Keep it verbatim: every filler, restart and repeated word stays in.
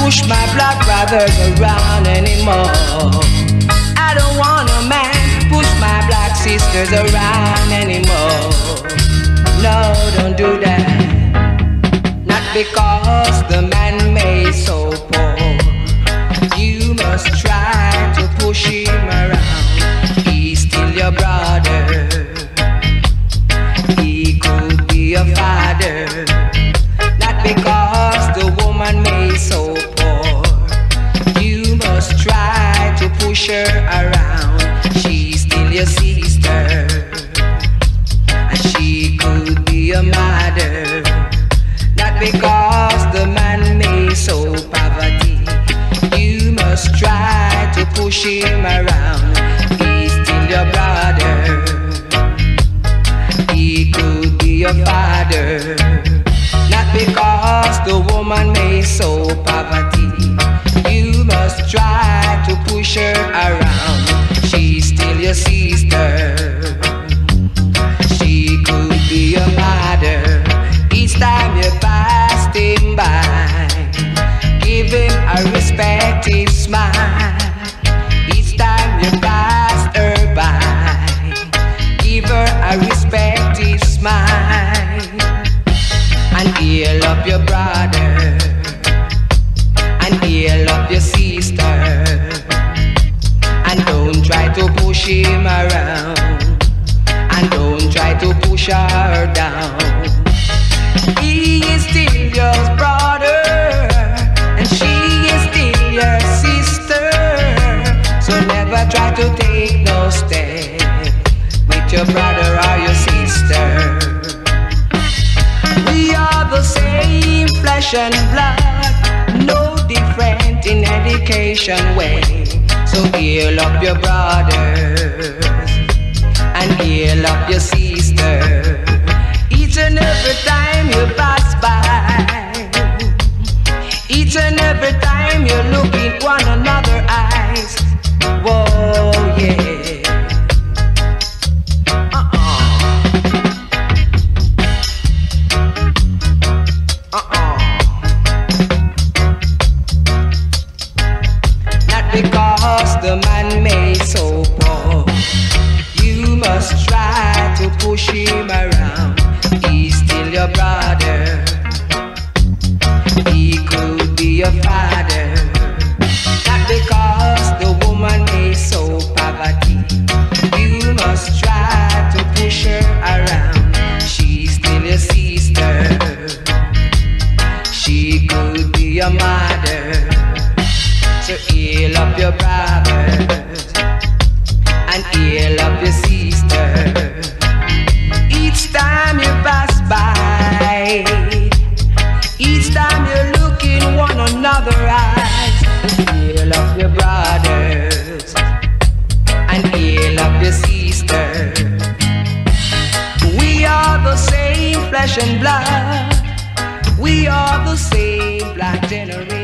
push my black brothers around anymore. I don't want a man to push my black sisters around anymore. No, don't do that. Not because the man made so poor. You must try to push him around. He's still your brother. He could be your father. Not because the woman made so poor. You must try to push her around. She's still your sister. And she could be your mother. Not because the man made so poverty. You must try to push him around. He's still your brother. He could be your father. Not because the woman made so poverty. You must try to push her around. She's still your sister. She could be your mother. Each time you passed him by, give him a respective smile. Each time you passed her by, give her a respective smile. And heal up your brother, and heal up your sister. And don't try to push him around, and don't try to push her down. He is still your brother, and she is still your sister. So never try to take no step with your brother or your sister. We are the same flesh and blood, no different in education way. So heal up your brothers, and heal up your sister. Each and every time you pass by, each and every time you look in one another's eyes. Whoa, yeah. Uh-uh. Uh-uh. Not because the man made so poor. You must try to push him around. He's still your brother. He could be your father. Not because the woman made so poverty. You must try to push her around. She's still your sister. She could be your mother. So heal up your brothers, and heal up your sister. Each time you pass by, each time you look in one another's eyes, heal up your brothers, and heal up your sister. We are the same flesh and blood. We are the same black generation.